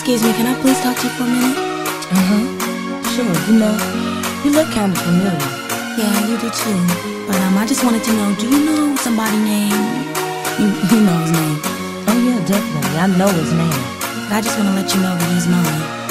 Excuse me, can I please talk to you for a minute? Sure, you look kind of familiar. Yeah, you do too. But I just wanted to know, do you know somebody named... You know his name. Oh yeah, definitely. I know his name. But I just want to let you know that he's mine.